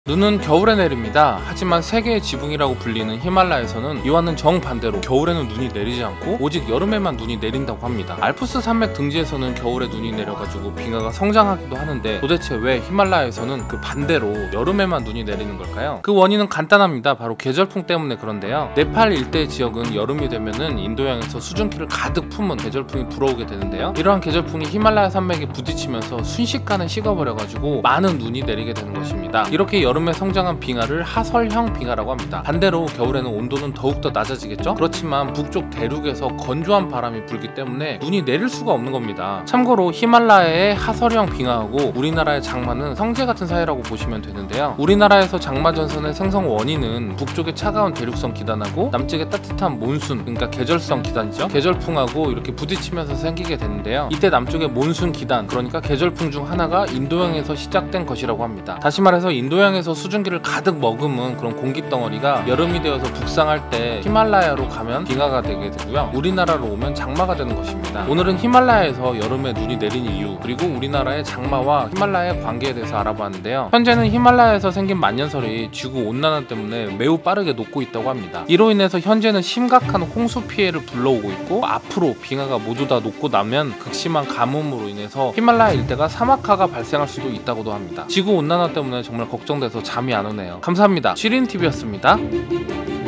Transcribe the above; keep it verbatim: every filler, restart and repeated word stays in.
눈은 겨울에 내립니다. 하지만 세계의 지붕이라고 불리는 히말라야에서는 이와는 정반대로 겨울에는 눈이 내리지 않고 오직 여름에만 눈이 내린다고 합니다. 알프스 산맥 등지에서는 겨울에 눈이 내려가지고 빙하가 성장하기도 하는데 도대체 왜 히말라야에서는 그 반대로 여름에만 눈이 내리는 걸까요? 그 원인은 간단합니다. 바로 계절풍 때문에 그런데요. 네팔 일대 지역은 여름이 되면은 인도양에서 수증기를 가득 품은 계절풍이 불어오게 되는데요. 이러한 계절풍이 히말라야 산맥에 부딪히면서 순식간에 식어버려가지고 많은 눈이 내리게 되는 것입니다. 이렇게 여름에 성장한 빙하를 하설형 빙하라고 합니다. 반대로 겨울에는 온도는 더욱더 낮아지겠죠? 그렇지만 북쪽 대륙에서 건조한 바람이 불기 때문에 눈이 내릴 수가 없는 겁니다. 참고로 히말라야의 하설형 빙하하고 우리나라의 장마는 형제같은 사이라고 보시면 되는데요. 우리나라에서 장마 전선의 생성 원인은 북쪽의 차가운 대륙성 기단하고 남쪽의 따뜻한 몬순, 그러니까 계절성 기단이죠. 계절풍하고 이렇게 부딪히면서 생기게 되는데요. 이때 남쪽의 몬순 기단, 그러니까 계절풍 중 하나가 인도양에서 시작된 것이라고 합니다. 다시 말해서 인도양에서 수증기를 가득 머금은 그런 공기 덩어리가 여름이 되어서 북상할 때 히말라야로 가면 빙하가 되게 되고요. 우리나라로 오면 장마가 되는 것입니다. 오늘은 히말라야에서 여름에 눈이 내리는 이유, 그리고 우리나라의 장마와 히말라야의 관계에 대해서 알아봤는데요. 현재는 히말라야에서 생긴 만년설이 지구 온난화 때문에 매우 빠르게 녹고 있다고 합니다. 이로 인해서 현재는 심각한 홍수 피해를 불러오고 있고, 앞으로 빙하가 모두 다 녹고 나면 극심한 가뭄으로 인해서 히말라야 일대가 사막화가 발생할 수도 있다고도 합니다. 지구 온난화 때문에 정말 걱정돼서 잠이 안 오네요. 감사합니다. 시린티비였습니다.